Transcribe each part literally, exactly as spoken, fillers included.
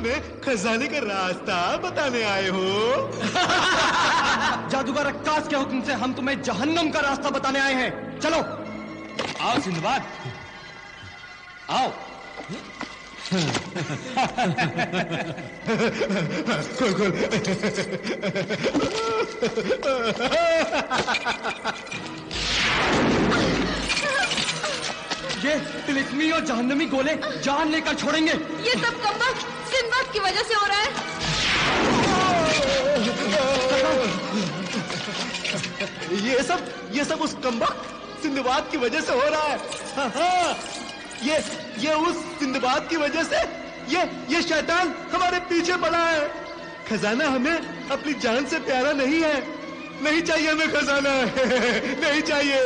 हमें खजाने का रास्ता बताने आए हो? जादूगर अक्कास के हुक्म से हम तुम्हें जहन्नम का रास्ता बताने आए हैं। चलो आओ सिंदबाद, आओ। खोल खोल। ये तिलिस्मी और जहन्नमी गोले जान लेकर छोड़ेंगे। ये सब कमबख्त सिंदबाद की वजह से हो रहा है। ये सब ये सब उस कमबख्त सिंदबाद की वजह से हो रहा है। हाँ, हाँ, ये ये उस सिंदबाद की वजह से ये ये शैतान हमारे पीछे पड़ा है। खजाना हमें अपनी जान से प्यारा नहीं है। नहीं चाहिए हमें खजाना। नहीं चाहिए।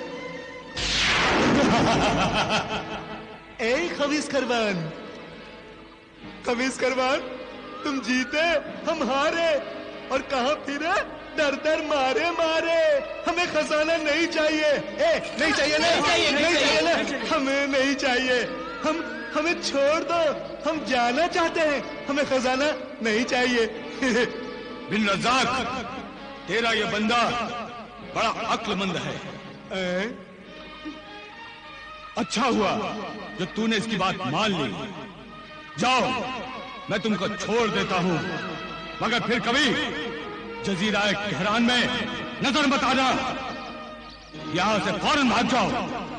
ए खबीस खरबान, खबीस खरबान, तुम जीते हम हारे और कहां फिरे डर डर मारे मारे। हमें खजाना नहीं चाहिए। ए नहीं चाहिए ना, नहीं चाहिए, नहीं चाहिए ना, हमें नहीं चाहिए। हम हमें छोड़ दो, हम जाना चाहते हैं। हमें खजाना नहीं चाहिए। बिन रज़ाक, तेरा ये बंदा बड़ा अक्लमंद है। ए? अच्छा हुआ जो तूने इसकी बात मान ली। जाओ, मैं तुमको छोड़ देता हूं, मगर फिर कभी जजीरा कहरान में नजर मत आना। यहां से फौरन भाग जाओ।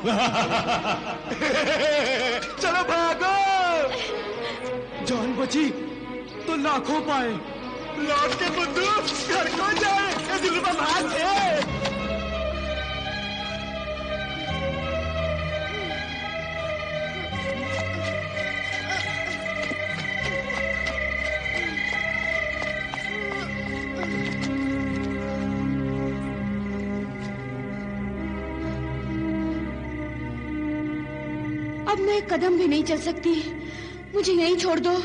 चलो भागो। जान बची तो लाखों पाए। लौट के बुद्धू घर को जाए। ये दिलरुबा भाग है। अब मैं एक कदम भी नहीं चल सकती। मुझे यहीं छोड़ दो।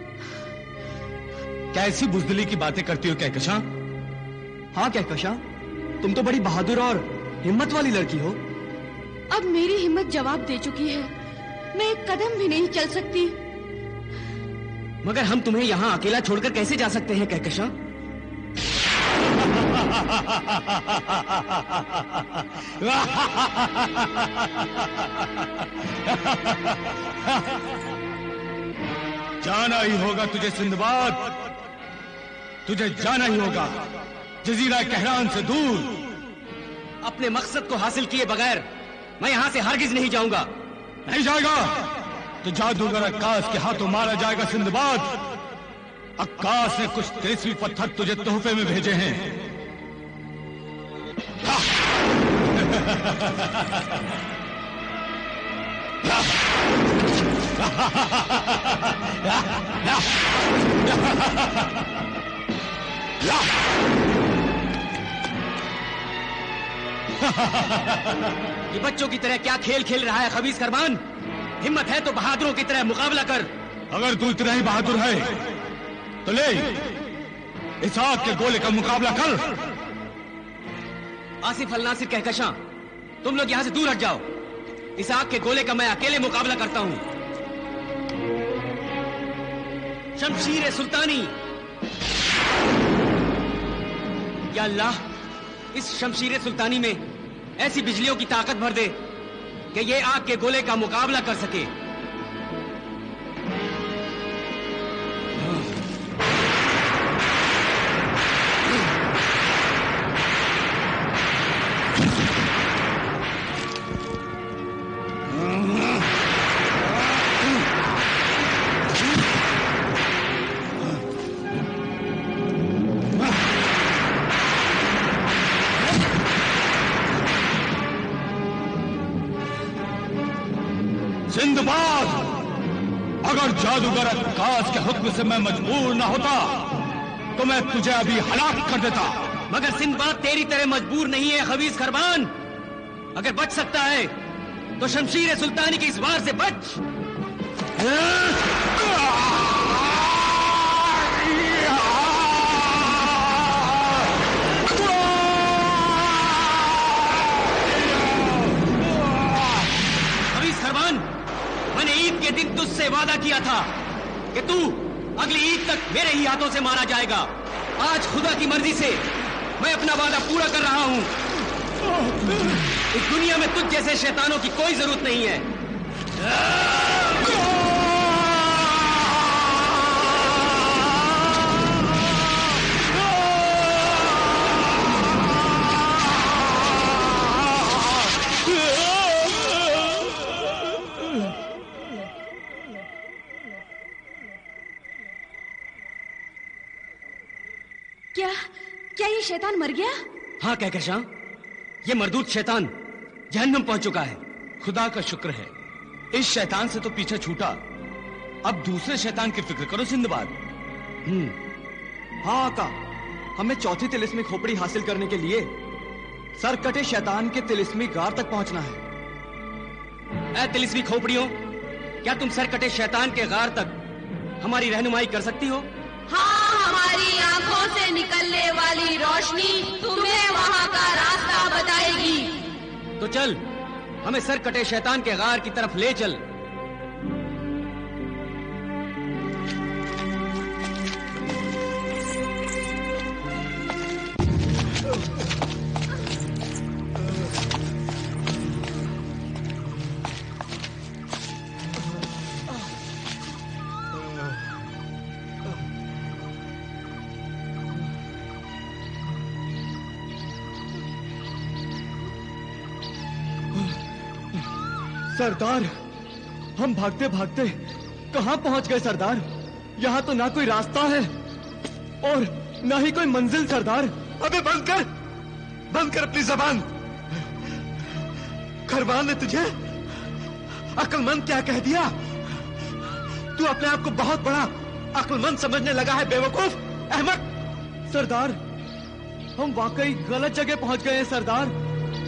कैसी बुजदिली की बातें करती हो कहकशां? हाँ कहकशां, तुम तो बड़ी बहादुर और हिम्मत वाली लड़की हो। अब मेरी हिम्मत जवाब दे चुकी है। मैं एक कदम भी नहीं चल सकती। मगर हम तुम्हें यहाँ अकेला छोड़कर कैसे जा सकते हैं कहकशां? जाना ही होगा तुझे सिंदबाद, तुझे जाना ही होगा जजीरा कहरान से दूर। अपने मकसद को हासिल किए बगैर मैं यहाँ से हरगिज नहीं जाऊंगा। नहीं जाएगा तो जादूगर अक्कास के हाथों मारा जाएगा सिंदबाद। अक्कास ने कुछ तेजस्वी पत्थर तुझे तोहफे में भेजे हैं। ये बच्चों की तरह क्या खेल खेल रहा है खबीस खरबान? हिम्मत है तो बहादुरों की तरह मुकाबला कर। अगर तू इतना ही बहादुर है तो ले इस आग के गोले का मुकाबला कर। आसिफ अल नासिर कहकशां, तुम लोग यहां से दूर हट जाओ। इस आग के गोले का मैं अकेले मुकाबला करता हूं। शमशीर सुल्तानी, या अल्लाह, इस शमशीर सुल्तानी में ऐसी बिजलियों की ताकत भर दे कि ये आग के गोले का मुकाबला कर सके। सिंदबाद, अगर जादूगर अक्कास के हुक्म से मैं मजबूर न होता तो मैं तुझे अभी हलाक कर देता। मगर सिंदबाद तेरी तरह मजबूर नहीं है खबीस खरबान। अगर बच सकता है तो शमशीर सुल्तानी की इस वार से बच। खबीस खरबान, मैंने ईद के दिन तुझसे वादा किया था कि तू अगली ईद तक मेरे ही हाथों से मारा जाएगा। आज खुदा की मर्जी से मैं अपना वादा पूरा कर रहा हूं। इस दुनिया में तुझ जैसे शैतानों की कोई जरूरत नहीं है। क्या क्या ये शैतान मर गया? हाँ कहकशां, ये मरदूत शैतान जहन्नम पहुंच चुका है। खुदा का शुक्र है, इस शैतान से तो पीछा छूटा। अब दूसरे शैतान की फिक्र करो सिंदबाद। हम्म हाँ आका, हमें चौथी तिलिस्मी खोपड़ी हासिल करने के लिए सर कटे शैतान के तिलिस्मी गार तक पहुंचना है। ऐ तिलिस्मी खोपड़ियों, क्या तुम सर कटे शैतान के गार तक हमारी रहनुमाई कर सकती हो? हाँ, हमारी आंखों से निकलने वाली रोशनी तुम्हें वहाँ का रास्ता बताएगी। तो चल, हमें सर कटे शैतान के गार की तरफ ले चल। सरदार, हम भागते भागते कहां पहुंच गए सरदार? यहाँ तो ना कोई रास्ता है और ना ही कोई मंजिल सरदार। अबे बंद कर, बंद कर अपनी जबान। खरवान ने तुझे अक्लमंद क्या कह दिया? तू अपने आप को बहुत बड़ा अक्लमंद समझने लगा है बेवकूफ, अहमक। सरदार, हम वाकई गलत जगह पहुंच गए हैं सरदार।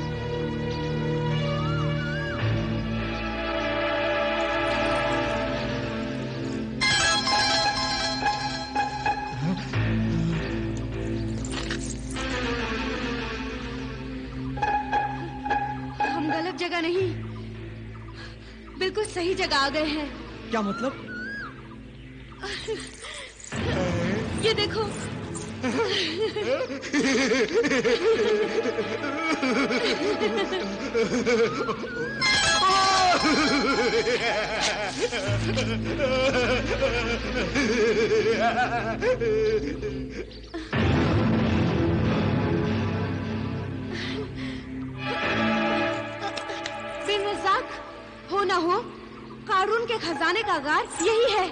जगह नहीं, बिल्कुल सही जगह आ गए हैं। क्या मतलब? ये देखो। हो ना हो, कारून के खजाने का गार यही है।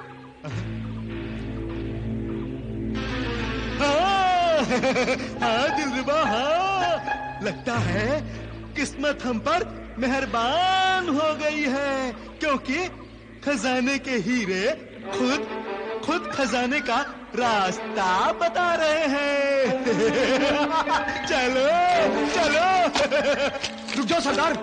हाँ, हाँ दिलरुबा, हाँ, लगता है किस्मत हम पर मेहरबान हो गई है, क्योंकि खजाने के हीरे खुद खुद खजाने का रास्ता बता रहे हैं। चलो चलो। रुक जाओ सरदार।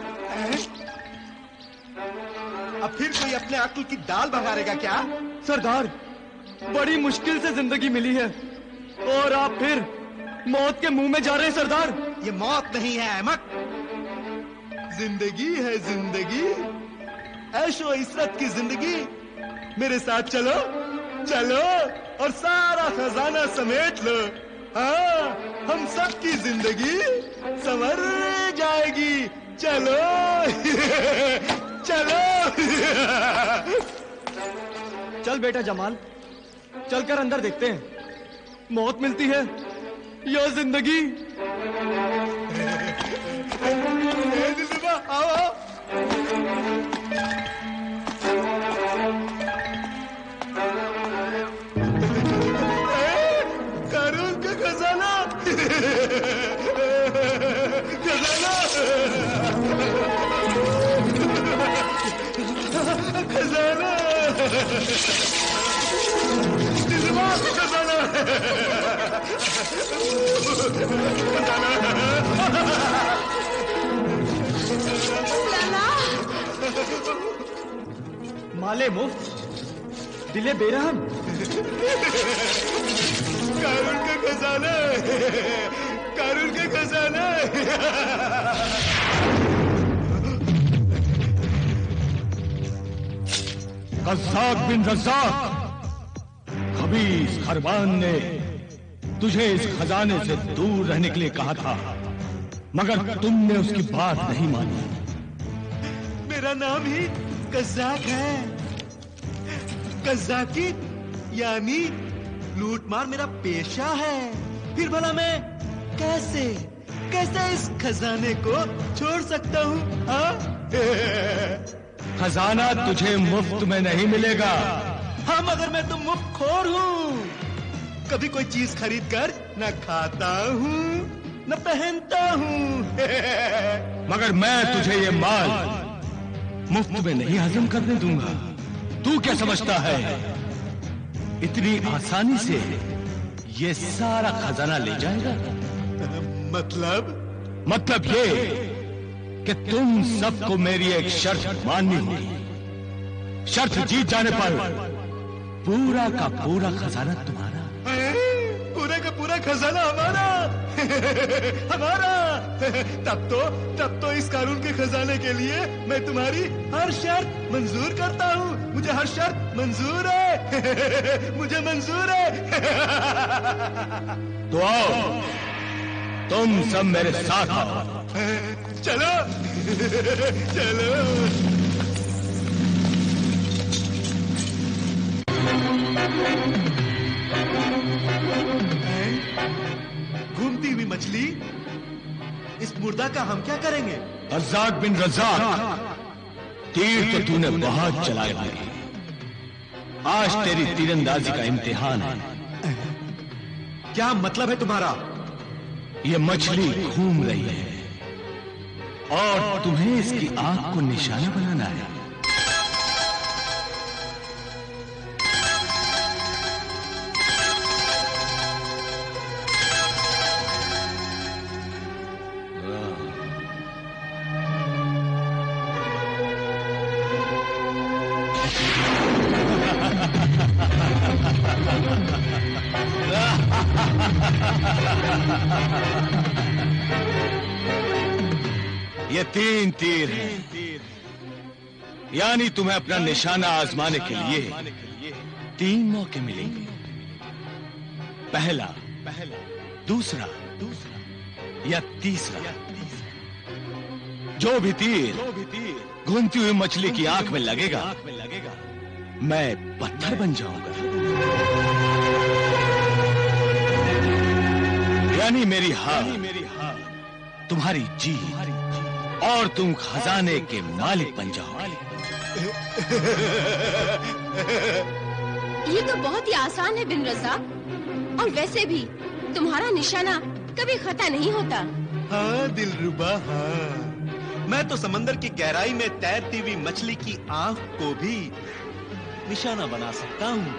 अब फिर कोई अपने अक्ल की दाल भगारेगा क्या? सरदार, बड़ी मुश्किल से जिंदगी मिली है और आप फिर मौत के मुंह में जा रहे हैं सरदार। ये मौत नहीं है अहमक, जिंदगी है जिंदगी, ऐशो इशरत की जिंदगी। मेरे साथ चलो चलो और सारा खजाना समेट लो। हाँ, हम सब की जिंदगी संवर जाएगी। चलो चलो। चल बेटा जमाल, चलकर अंदर देखते हैं, मौत मिलती है या जिंदगी। दिलरुबा, आओ आओ। कारून का खजाना, खजाना, खजाना, दिलरुबा, खजाना, लाला। माले मुफ्त, दिले बेरहम। कारून का खजाना, कारून का खजाना। रज़्ज़ाक़ बिन रज़्ज़ाक़, कभी इस खरबान ने तुझे इस खजाने से दूर रहने के लिए कहा था, मगर तुमने उसकी बात नहीं मानी। मेरा नाम ही कज़ाक है। कज़ाकी यानी लूटमार मेरा पेशा है। फिर भला मैं कैसे कैसे इस खजाने को छोड़ सकता हूँ? हाँ? खजाना तुझे मुफ्त में नहीं मिलेगा। हाँ, मगर मैं तो मुफ्त खोर हूँ। कभी कोई चीज खरीद कर न खाता हूँ न पहनता हूँ। मगर मैं तुझे ये माल मुफ्त में नहीं हजम करने दूंगा। तू क्या समझता है इतनी आसानी से ये सारा खजाना ले जाएगा? मतलब मतलब ये कि तुम सबको मेरी एक शर्त माननी होगी। शर्त जीत जाने पर पूरा का पूरा खजाना तुम्हारा। पूरा का पूरा खजाना हमारा। हमारा। तब तो तब तो इस कानून के खजाने के लिए मैं तुम्हारी हर शर्त मंजूर करता हूँ। मुझे हर शर्त मंजूर है। मुझे मंजूर है। तो आओ, तुम सब मेरे साथ आओ। चलो चलो। घूमती हुई मछली, इस मुर्दा का हम क्या करेंगे? रज़ाक बिन रज़ाक, तीर तो तूने बहुत चलाए हैं। आज तेरी तीरंदाजी का इम्तिहान है। क्या मतलब है तुम्हारा? ये मछली घूम रही है और तुम्हें इसकी आंख को निशाना बनाना है। ये तीन तीर हैं, यानी तुम्हें अपना निशाना आजमाने के लिए तीन मौके मिलेंगे। पहला, दूसरा, या तीसरा। जो भी तीर घूमती हुई मछली की आंख में लगेगा, मैं पत्थर बन जाऊंगा। यानी मेरी हार तुम्हारी जीत और तुम खजाने के मालिक बन जाओगे। ये तो बहुत ही आसान है बिन रज़ाक, और वैसे भी तुम्हारा निशाना कभी खता नहीं होता। हाँ दिलरुबा, हाँ। मैं तो समंदर की गहराई में तैरती हुई मछली की आंख को भी निशाना बना सकता हूँ।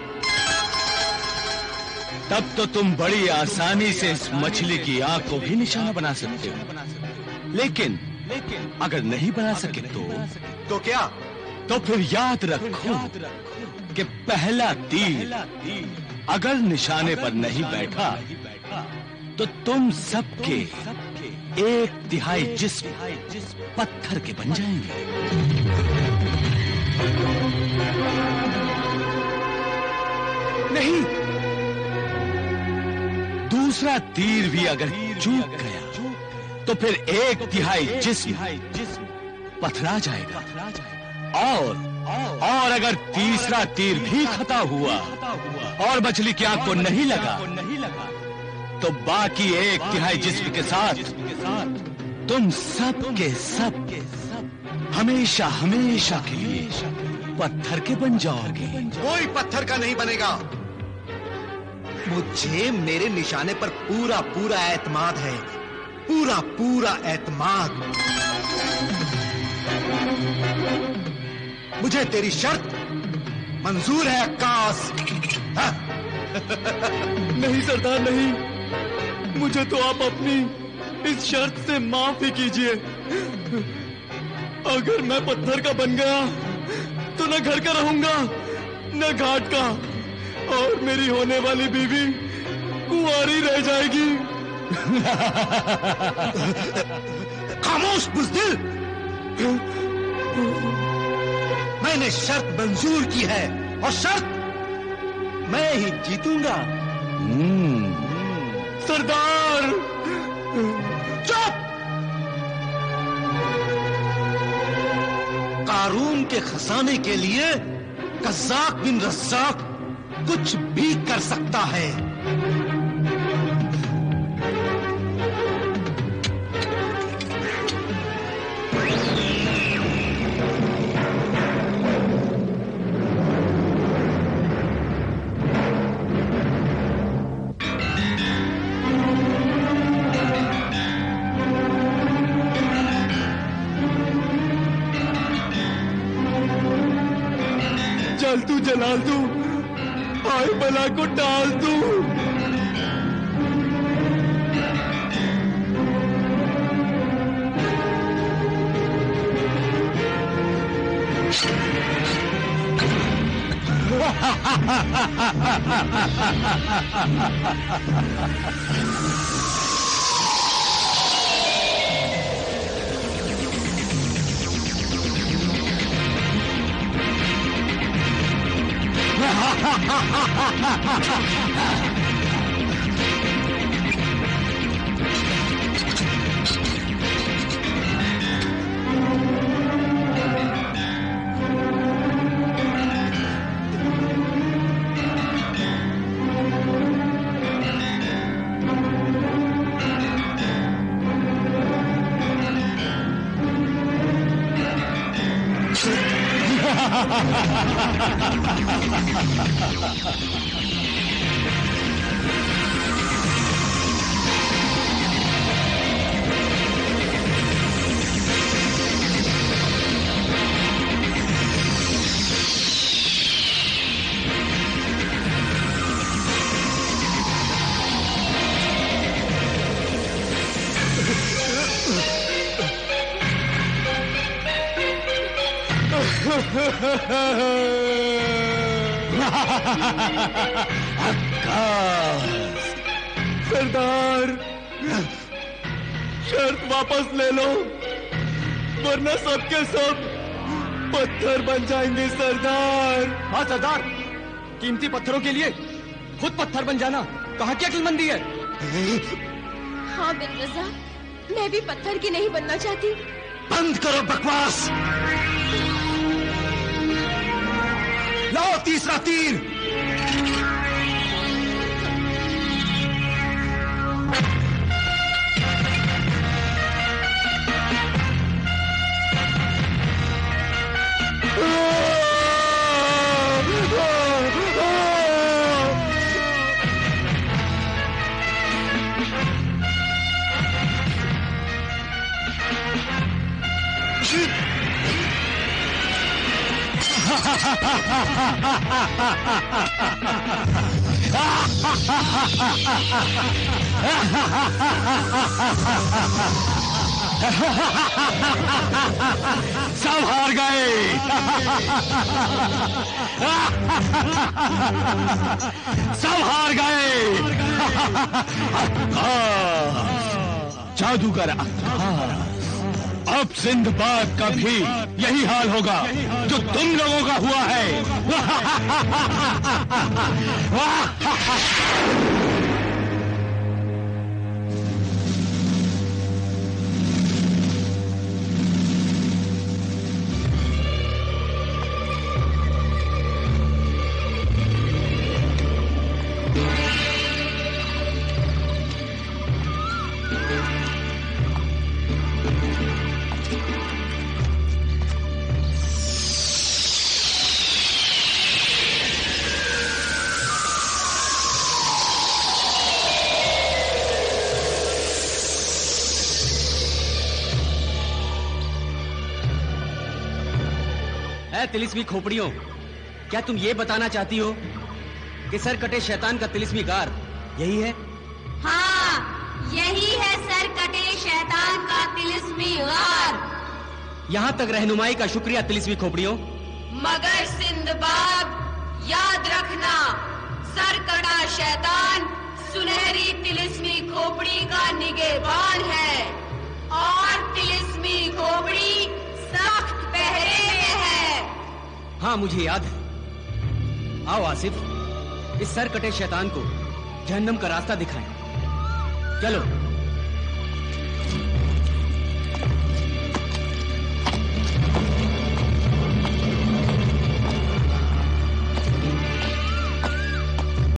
तब तो तुम बड़ी आसानी से इस मछली की आंख को भी निशाना बना सकते हो। लेकिन अगर नहीं बना सके तो तो क्या? तो फिर याद रखो कि पहला तीर अगर निशाने पर नहीं बैठा तो तुम सबके एक तिहाई जिस्म पत्थर के बन जाएंगे। नहीं, दूसरा तीर भी अगर चूक गया तो फिर एक तिहाई जिस्म पथरा जाएगा। और और अगर तीसरा तीर भी खता हुआ और मछली की आंख को नहीं लगा तो बाकी एक तिहाई जिस्म के साथ तुम सब के सब हमेशा हमेशा के लिए पत्थर के बन जाओगे। कोई पत्थर का नहीं बनेगा। मुझे मेरे निशाने पर पूरा पूरा एतमाद है। पूरा पूरा एतमाद। मुझे तेरी शर्त मंजूर है अक्कास। हाँ? नहीं सरदार, नहीं। मुझे तो आप अपनी इस शर्त से माफ ही कीजिए। अगर मैं पत्थर का बन गया तो न घर का रहूंगा न घाट का, और मेरी होने वाली बीवी कुंवारी रह जाएगी। खामोश बुज़दिल। मैंने शर्त मंजूर की है, और शर्त मैं ही जीतूंगा। सरदार चुप! कारून के खजाने के लिए कज़्ज़ाक बिन रज़्ज़ाक कुछ भी कर सकता है। जल तू जलाल तू, आए बला को डाल तू। सरदार, शर्त वापस ले लो, वरना सबके सब पत्थर बन जाएंगे सरदार। हाँ सरदार, कीमती पत्थरों के लिए खुद पत्थर बन जाना कहाँ की अक्लमंदी है। हाँ बिन रज़ा, मैं भी पत्थर की नहीं बनना चाहती। बंद करो बकवास। लाओ तीसरा तीर। सब हार गए। सब हार गए। जादूगर अक्कास, अब सिंदबाद का भी यही हाल होगा जो तुम लोगों का हुआ है। तिलिस्मी खोपड़ियों, क्या तुम ये बताना चाहती हो कि सर कटे शैतान का तिलिस्मी गार यही है? हाँ, यही है सर कटे शैतान का तिलिस्मी गार। यहाँ तक रहनुमाई का शुक्रिया तिलिस्मी खोपड़ियों। मगर सिंदबाद, याद रखना, सर कटा शैतान सुनहरी तिलिस्मी खोपड़ी का निगहबान है और तिलिस्मी खोपड़ी सख्त पहरे में है। हाँ मुझे याद है। आओ आसिफ, इस सर कटे शैतान को जहन्नम का रास्ता दिखाएं। चलो।